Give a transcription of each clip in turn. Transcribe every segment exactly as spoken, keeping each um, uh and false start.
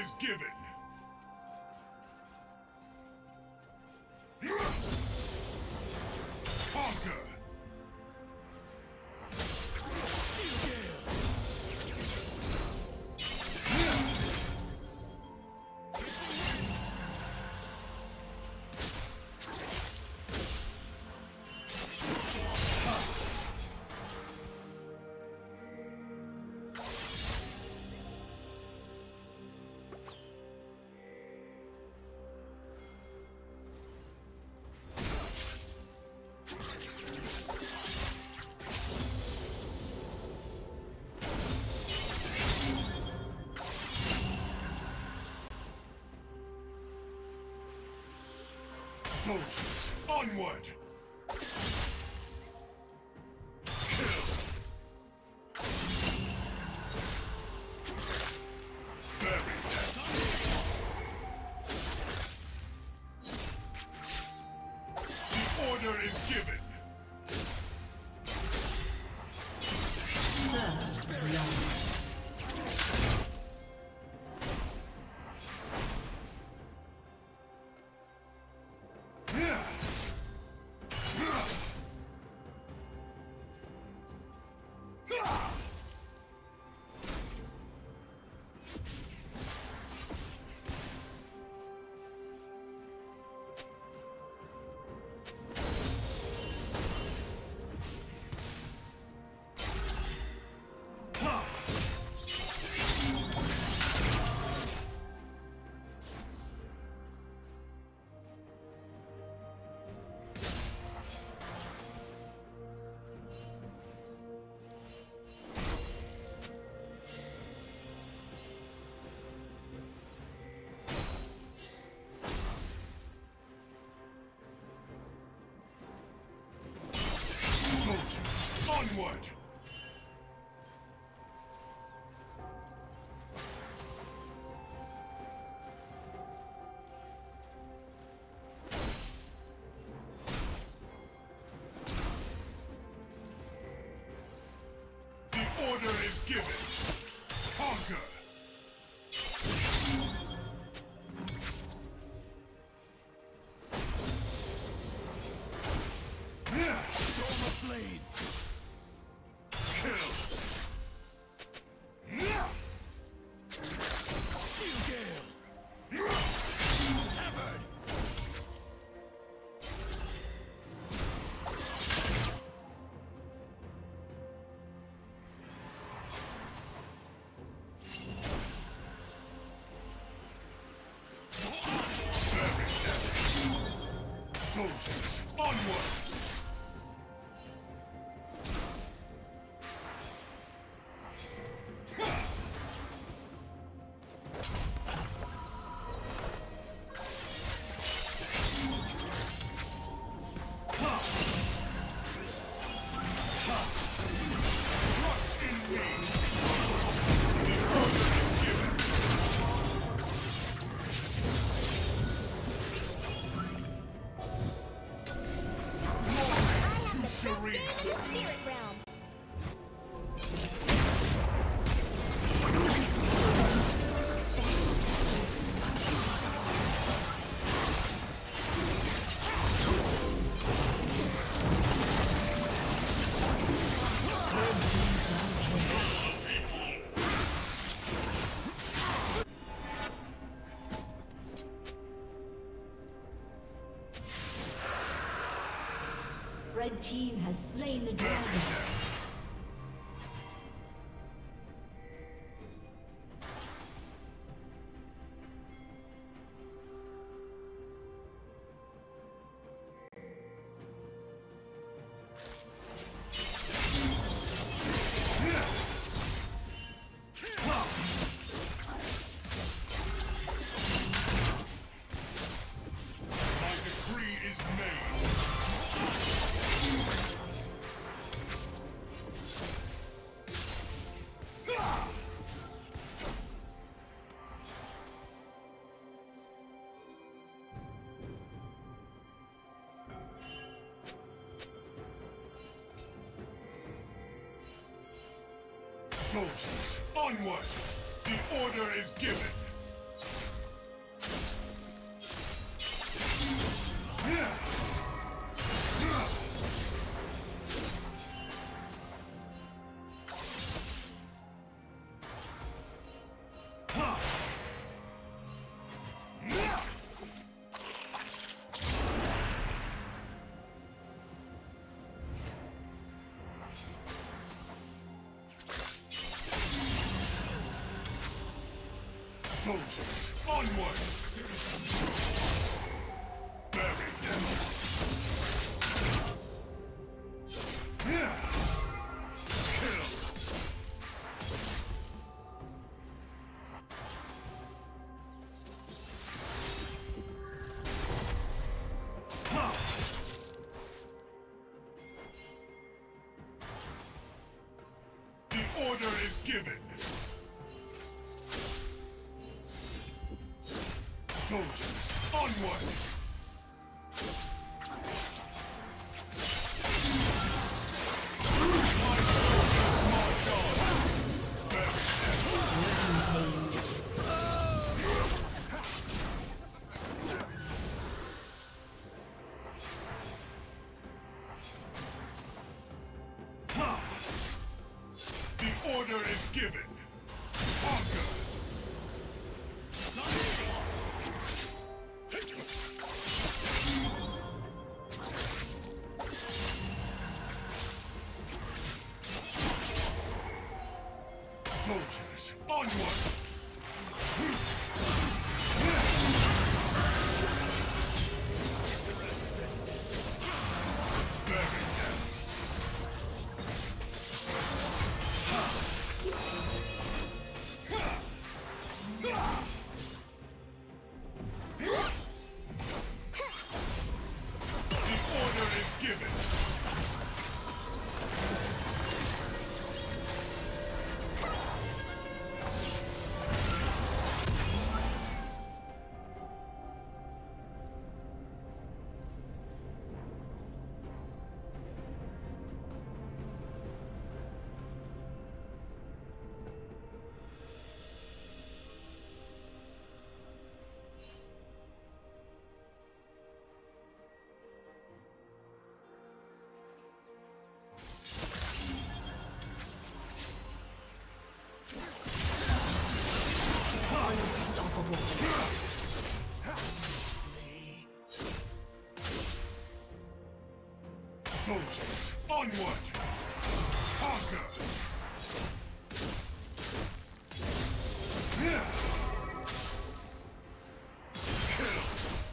is given. Conquer. Soldiers, onward! Kill! Bury them! The order is given! First blood. Onward! The order is given. Conquer! Blades! Soldiers, onward! Red team has slain the dragon. Soldiers, onward! The order is given! Soldiers, onward! Bury them! Yeah. Kill! Ha! The order is given! Soldiers, onward! The order is given! Conquer! Soldiers, onward! Bury them! The order is given! Soldiers, onward! Conquer! Yeah. Kill!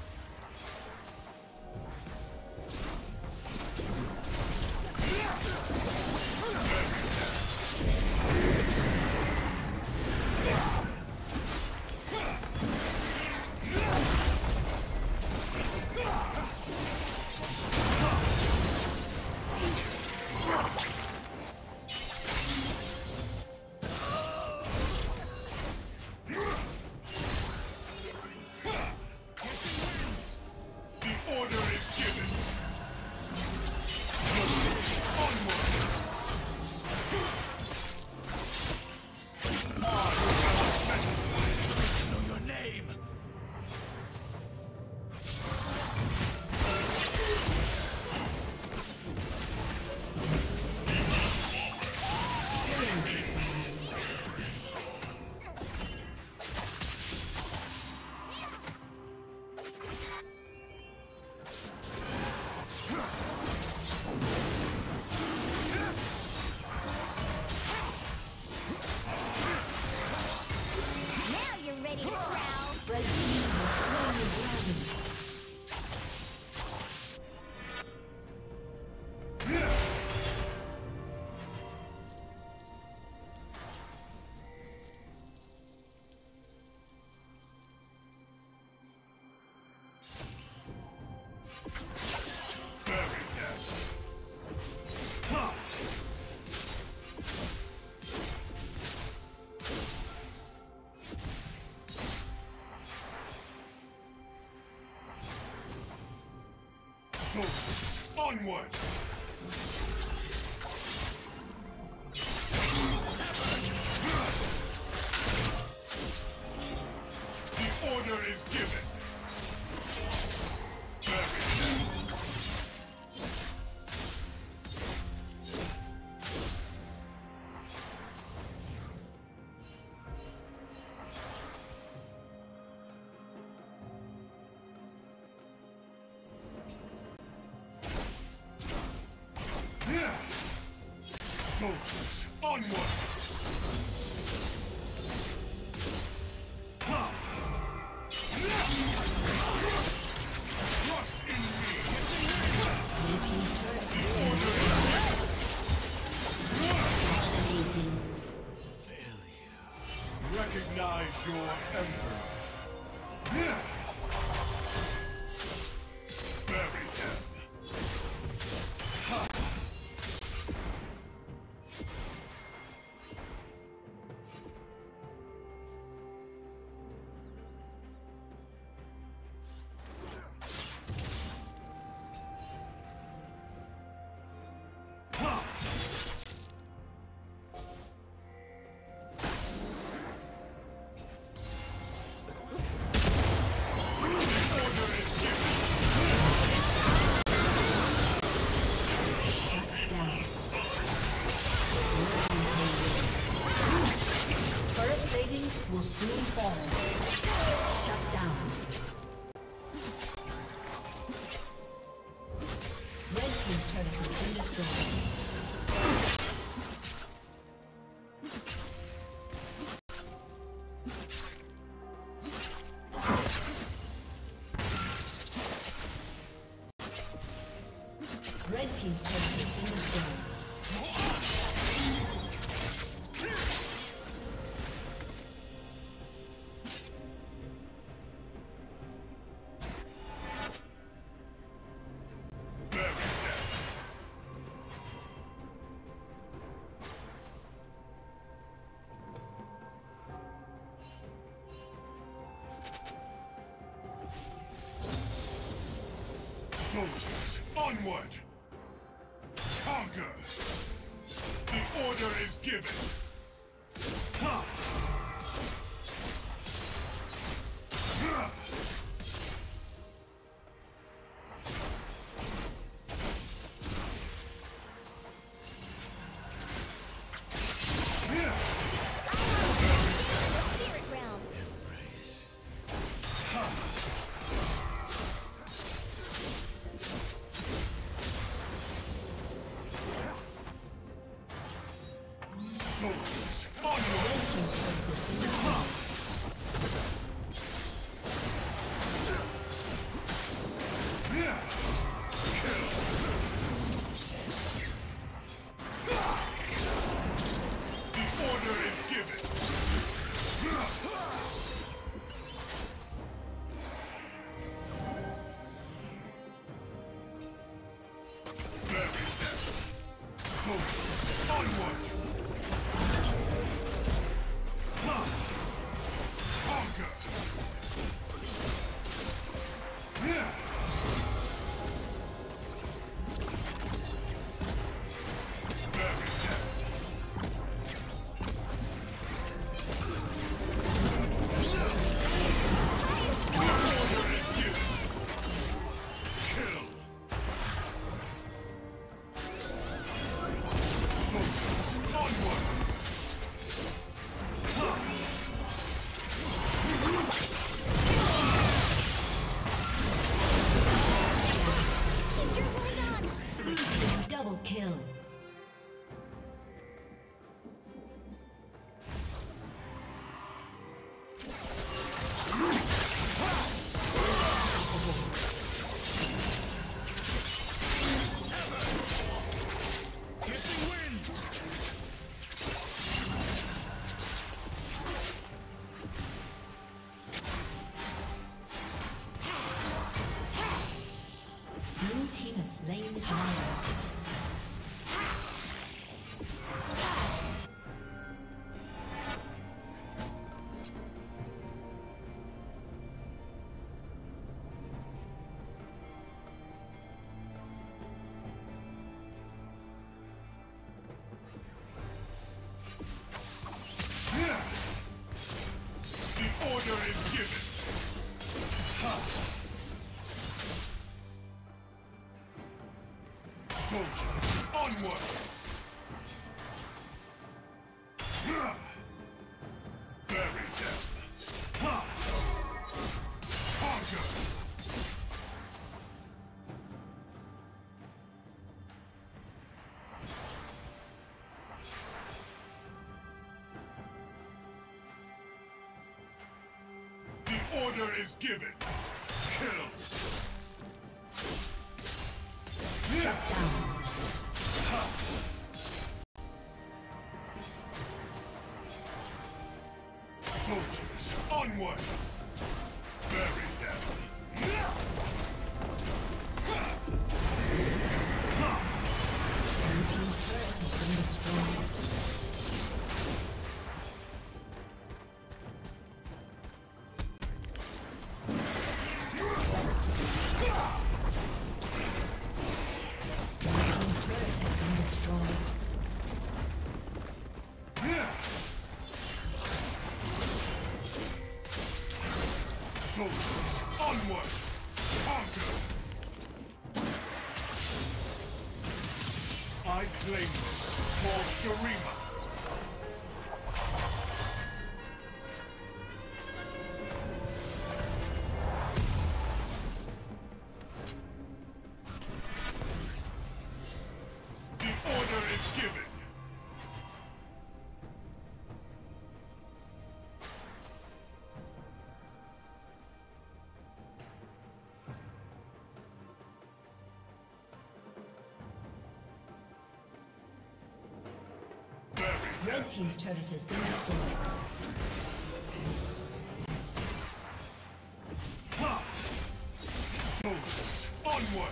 Soldiers, onward! The order is given! Bury them! Soldiers, onward! Ha! your emperor. Bury them. Ha! Will soon fall. Shut down. Red team's turret has been destroyed. Red team's turret has been destroyed. Soldiers, onward! Conquer! The order is given! Ha! Ha! Soldiers, onward! The order is given! Bury them! Soldiers, onward! Conquer! Yeah! Bury them! Order is given! Kill! Soldiers, onward! Double kill. Blue team has slain the dragon. The order is given! Ha! Soldiers, onward! Bury them! Ha! Conquer! The order is given! Kill! Shut down. Soldiers, Soldiers, onward! Very deadly. Soldiers, onward! Conquer! I claim this for Shurima. The order is given. Red team's turret has been destroyed. Ha! Soldiers, onward!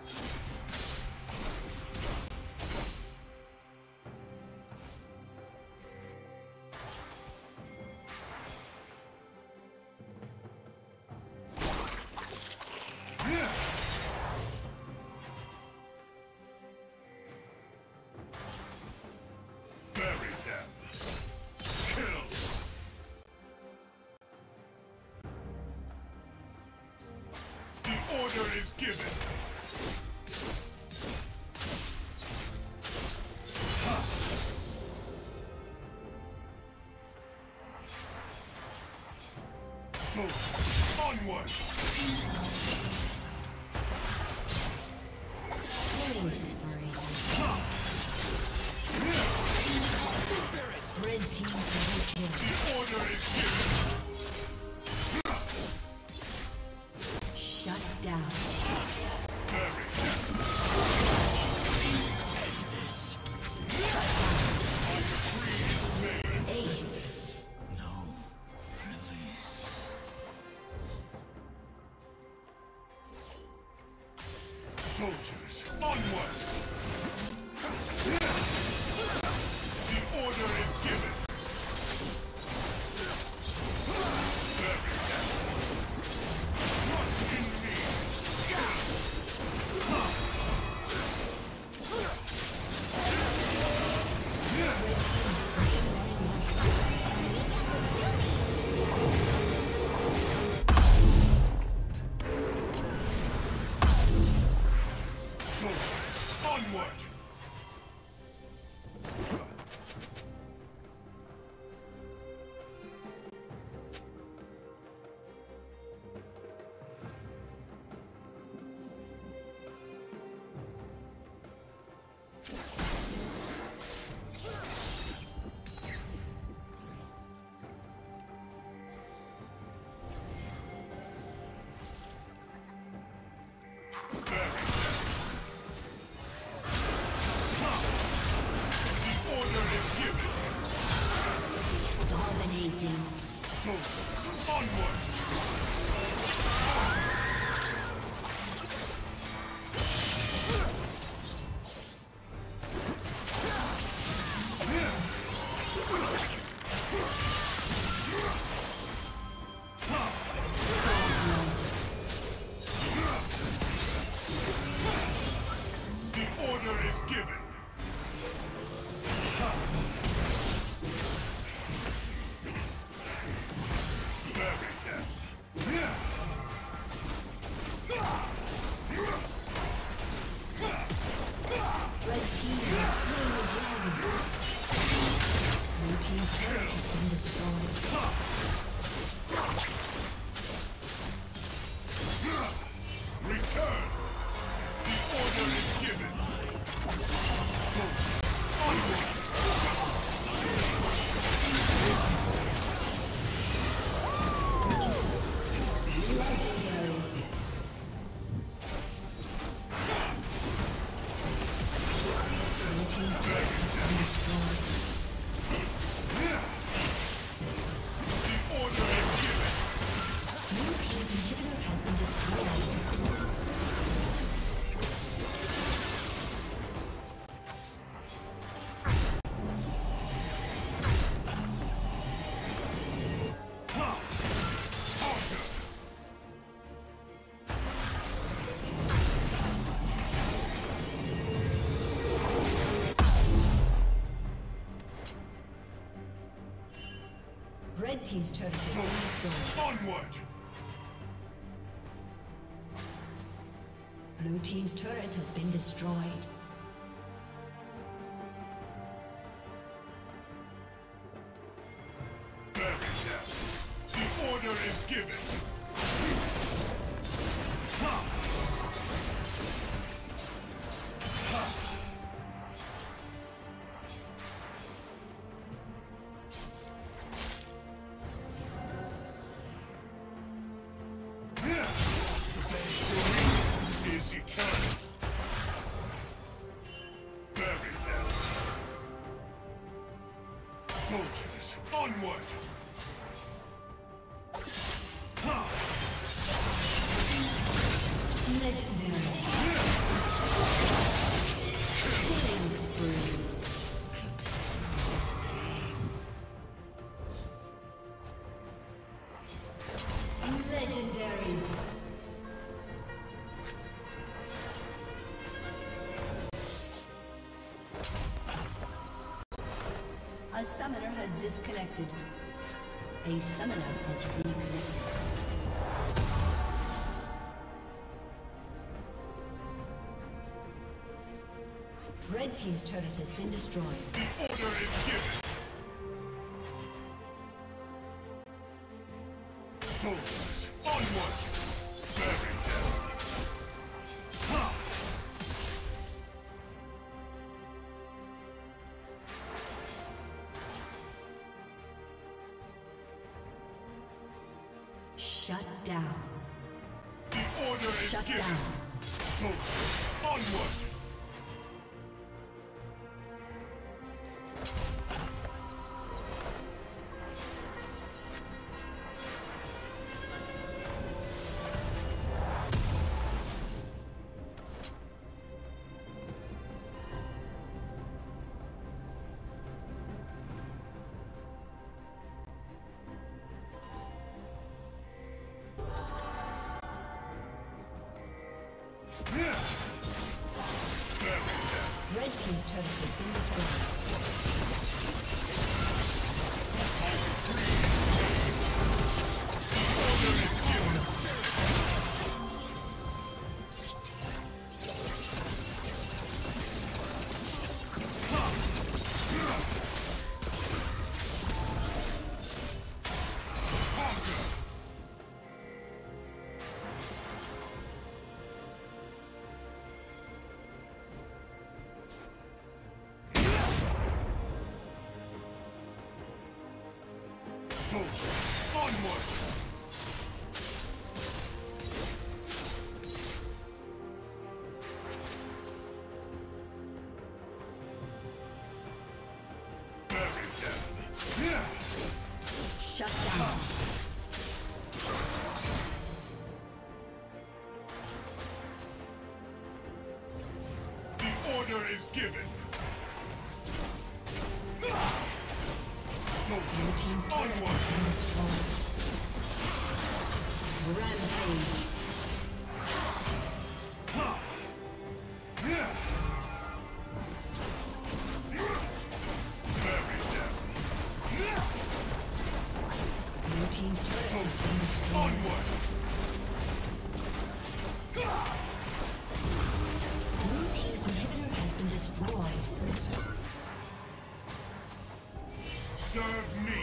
Order is given. Ha. Soldiers, onward. Killing spree. Ha. Red team double kill. The order is given. Down. Very Ace. No release. Soldiers, onward! The order is given. Soldiers, Red team's turret has been destroyed. Onward! Blue team's turret has been destroyed. Bury them. The order is given. Ha! Ha! Is eternal. Bury them. Soldiers, onward! Ha! Legendary. Killing spree. Legendary. A summoner has disconnected. A summoner has reconnected. Red team's turret has been destroyed. The order is given. Soldiers, onward! Bury them. Ha! Shut down. The order is Shut given. down. Soldiers, onward! Red team's turret has been destroyed. Soldiers, onward! Bury them. Shut down. The order is given. Soldiers, onward! Rampage. Ha! Yeah! Bury them. Blue team's turret has been destroyed. Onward! Blue team's inhibitor has been destroyed. Serve me!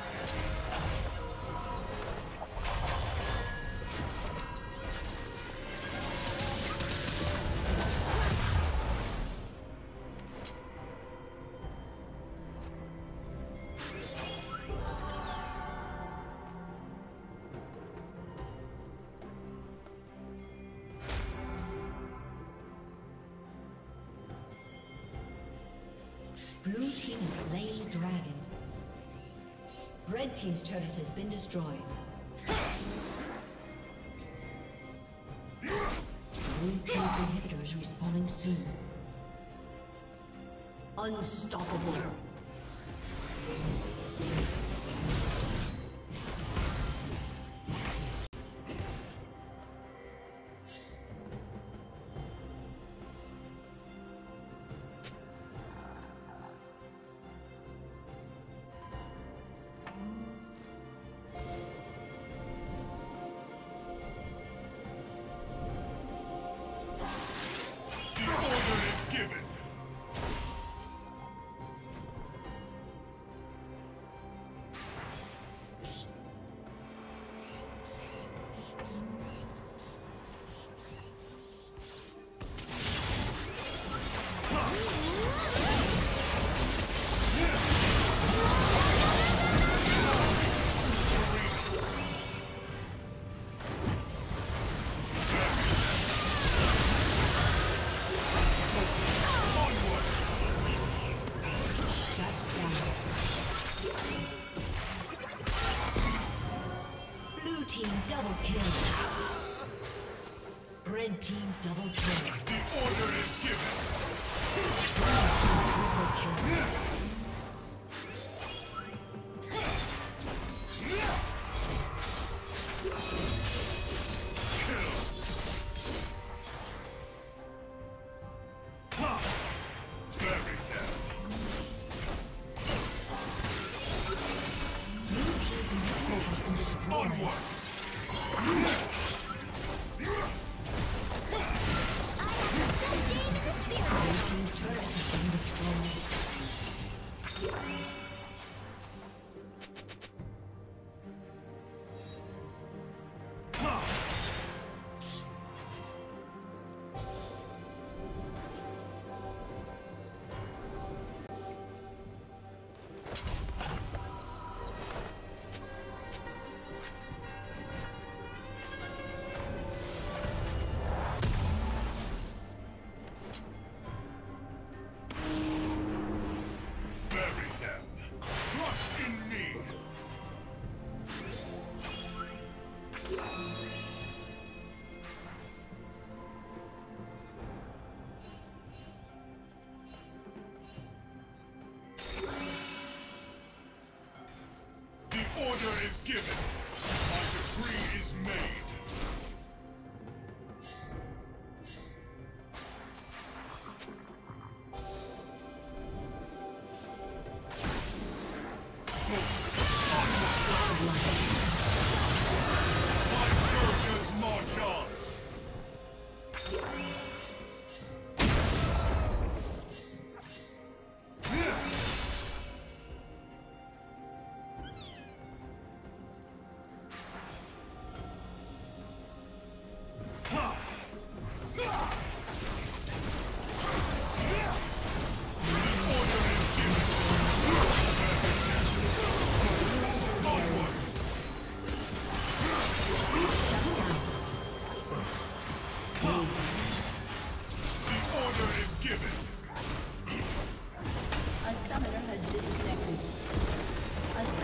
Blue team has slain the dragon. Red team's turret has been destroyed. Blue team's inhibitor is respawning soon. Unstoppable. Triple kill. Red team double kill. The order is given. Triple kill. Order is given. My decree is made. So, my soldiers march on. A summoner has disconnected. A